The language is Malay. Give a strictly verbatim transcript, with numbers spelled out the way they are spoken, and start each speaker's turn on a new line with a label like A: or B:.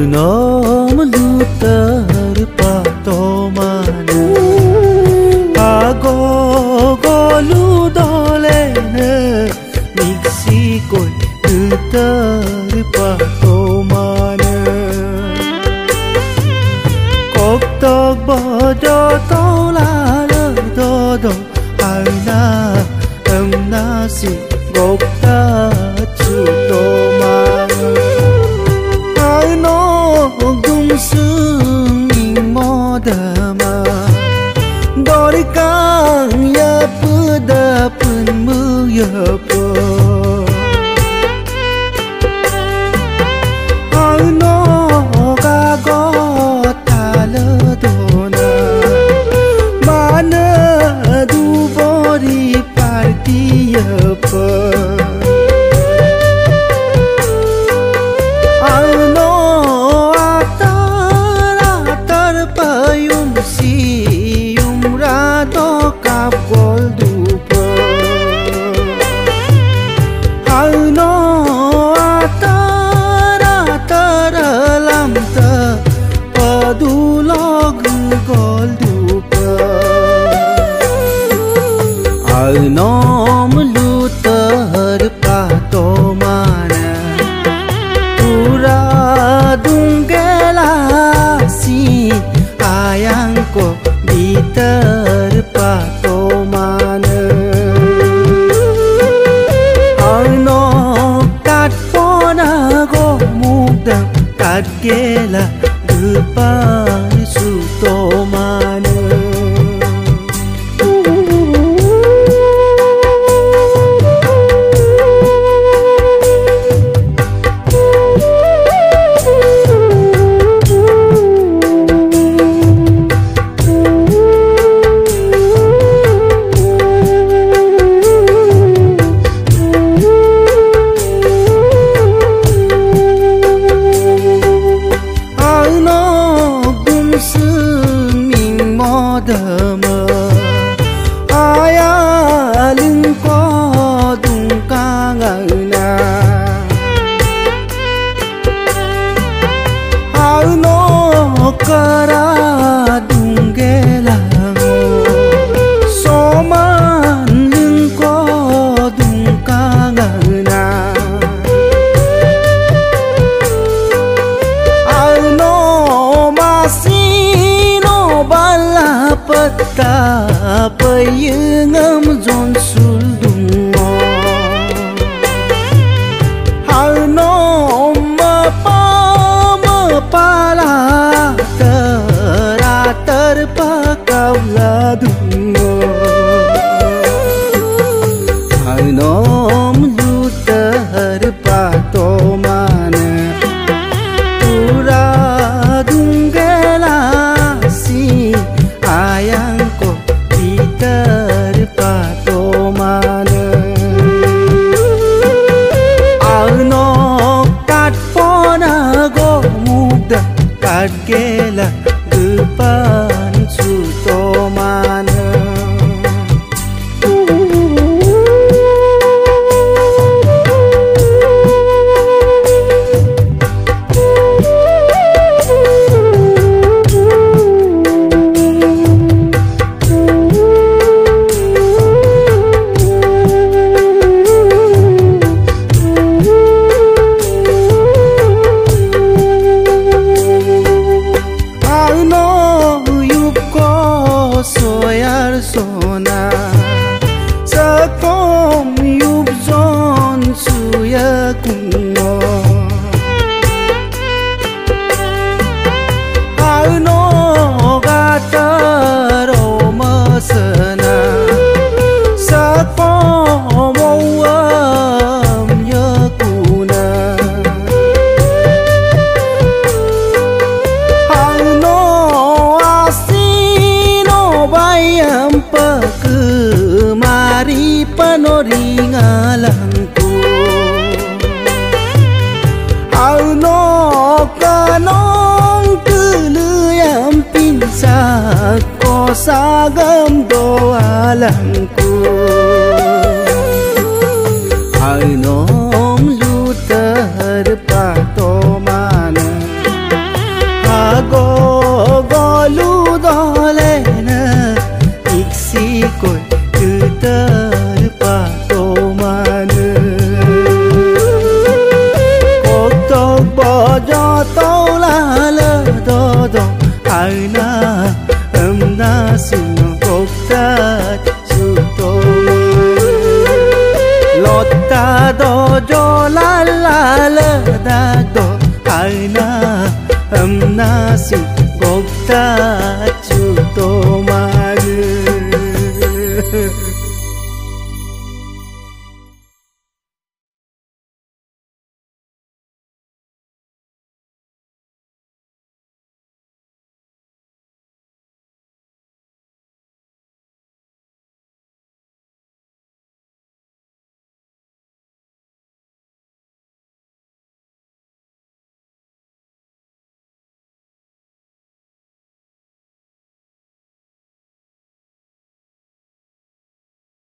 A: nom lutar pato mana ago golu dole ne Mexico lutar pato mana kok tok bodo tola do do aina em nasi gok ta chu to mana no gung sung ing modama dori kang ya pada pun mu ya po no ga go ta le dona mana du bori party ya po nom lutar pato mana pura dunggela si ayang ko bitar pato mana no kat pona go mukda kat gela depan suto mana dama aya ling ko dung kangana auno kara dunggela soman ling ko dung kangana auno masino bala pata payengam zon suldungo halno mapa mapala teratar pakau ladungo halno lutar pato mana pura dunggela si ayang ko bitar pato mana alno kat pona go mukda kat gela depan suto mana soyar sona sakom yup zon suya kungo alno gata roma sana sakom wam yakuna alno bayam pakemari panori ngalangku alno kanong keluyam pinsak ko sagam doalangku alno lutar pato mana gokta chutoma lotta do jo la la la da do aina amna si gokta chutoma